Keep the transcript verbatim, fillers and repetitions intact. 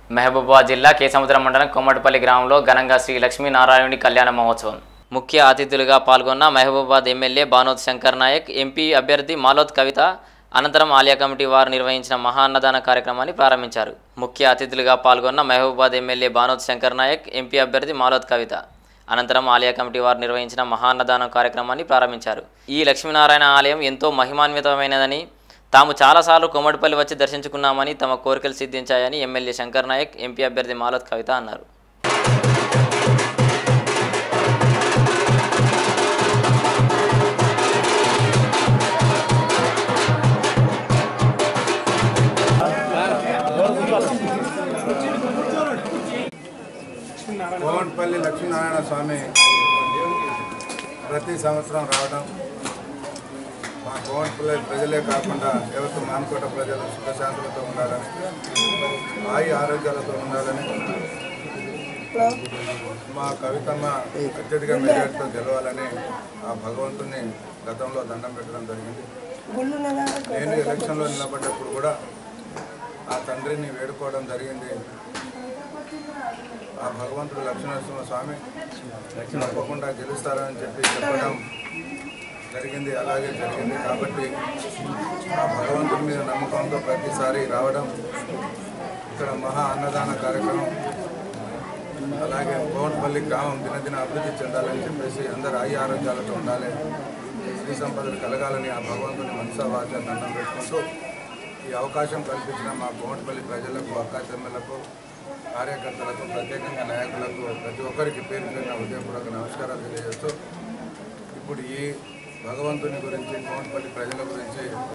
మహబూబాబాద్ జిల్లా కేసముద్రం మండలం కొమ్మటిపల్లి గ్రామంలో ఘనంగా శ్రీ లక్ష్మీనారాయణుని కళ్యాణ మహోత్సవం ముఖ్య అతిథులుగా పాల్గొన్న మహబూబాబాద్ ఎమ్మెల్యే బానోత్ శంకర్ నాయక్, ఎంపీ అభ్యర్థి మాలోత్ కవిత అనంతరం ఆలయ కమిటీ వారు నిర్వహించిన మహా అన్నదాన కార్యక్రమాన్ని ప్రారంభించారు. ముఖ్య అతిథులుగా పాల్గొన్న మహబూబాబాద్ ఎమ్మెల్యే బానోత్ శంకర్ నాయక్, ఎంపీ అభ్యర్థి మాలోత్ కవిత అనంతరం ఆలయ కమిటీ వారు నిర్వహించిన మహా అన్నదాన కార్యక్రమాన్ని ప్రారంభించారు. ఈ లక్ష్మీనారాయణ ఆలయం ఎంతో మహిమాన్వితమైనదని, తాము చాలాసార్లు కొమ్మటిపల్లి వచ్చి దర్శించుకున్నామని, తమ కోరికలు సిద్ధించాయని ఎమ్మెల్యే శంకర్ నాయక్, ఎంపీ అభ్యర్థి మాలోత్ కవిత అన్నారు. కొమ్మటిపల్లి లక్ష్మీనారాయణ స్వామి ప్రతి సంవత్సరం రావడం మా కొమ్మటిపల్లి ప్రజలే కాకుండా ఎవరితో మానుకోట ప్రజలు సుఖశాంతులతో ఉండాలని, ఆయు ఆరోగ్యాలతో ఉండాలని, మా కవితమ్మ అత్యధిక మెజార్టీతో గెలవాలని ఆ భగవంతుని గతంలో దండం పెట్టడం జరిగింది. నేను ఎలక్షన్లో నిలబడ్డప్పుడు కూడా ఆ తండ్రిని వేడుకోవడం జరిగింది. ఆ భగవంతుడు లక్ష్మీనరసింహ స్వామి తప్పకుండా గెలుస్తారని చెప్పి చెప్పడం జరిగింది. అలాగే జరిగింది. కాబట్టి ఆ భగవంతుడి మీద నమ్మకంతో ప్రతిసారి రావడం, ఇక్కడ మహా అన్నదాన కార్యక్రమం, అలాగే కొమ్మటిపల్లి గ్రామం దినదిన అభివృద్ధి చెందాలని చెప్పేసి అందరు ఆయు ఆరోగ్యాలతో ఉండాలి, శ్రీ సంపదలు కలగాలని ఆ భగవంతుని మనసా వాచ దండం పెట్టుకుంటూ ఈ అవకాశం కల్పించిన మా కొమ్మటిపల్లి ప్రజలకు, అక్క చెల్లెలకు, కార్యకర్తలకు, ప్రత్యేకంగా నాయకులకు ప్రతి ఒక్కరికి పేరు పేరున హృదయపూర్వక నమస్కారాలు తెలియజేస్తూ ఇప్పుడు ఈ భగవంతుని గురించి, కొమ్మటిపల్లి ప్రజల గురించి